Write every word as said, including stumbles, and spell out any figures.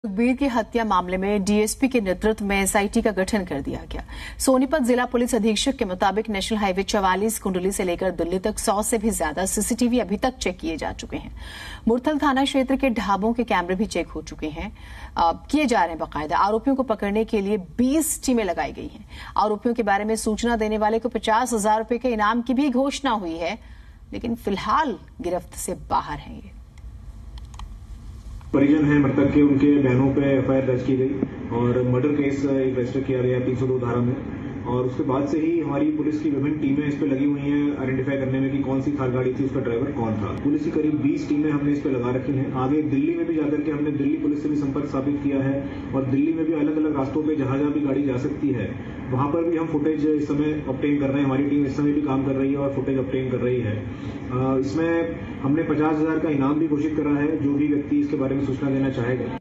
सुखबीर की हत्या मामले में डीएसपी के नेतृत्व में एसआईटी का गठन कर दिया गया। सोनीपत जिला पुलिस अधीक्षक के मुताबिक नेशनल हाईवे चवालीस कुंडली से लेकर दिल्ली तक सौ से भी ज्यादा सीसीटीवी अभी तक चेक किए जा चुके हैं। मुरथल थाना क्षेत्र के ढाबों के कैमरे भी चेक हो चुके हैं, किए जा रहे हैं बाकायदा। आरोपियों को पकड़ने के लिए बीस टीमें लगाई गई हैं। आरोपियों के बारे में सूचना देने वाले को पचास हजार रुपए के इनाम की भी घोषणा हुई है, लेकिन फिलहाल गिरफ्त से बाहर है। ये परिजन हैं मृतक के, उनके बहनों पे एफआईआर दर्ज की गई और मर्डर केस रजिस्टर किया गया तीन सौ दो धारा में। और उसके बाद से ही हमारी पुलिस की विभिन्न टीमें इस पे लगी हुई हैं आइडेंटिफाई करने में कि कौन सी थार गाड़ी थी, उसका ड्राइवर कौन था। पुलिस की करीब बीस टीमें हमने इस पे लगा रखी हैं। आगे दिल्ली में भी जाकर के हमने दिल्ली पुलिस से भी संपर्क स्थापित किया है और दिल्ली में भी अलग अलग रास्तों पे जहां जहां भी गाड़ी जा सकती है वहां पर भी हम फुटेज इस समय ऑब्टेन कर रहे हैं। हमारी टीम इस समय भी काम कर रही है और फुटेज ऑब्टेन कर रही है। इसमें हमने पचास हजार का इनाम भी घोषित करा है जो भी व्यक्ति इसके बारे में सूचना देना चाहेगा।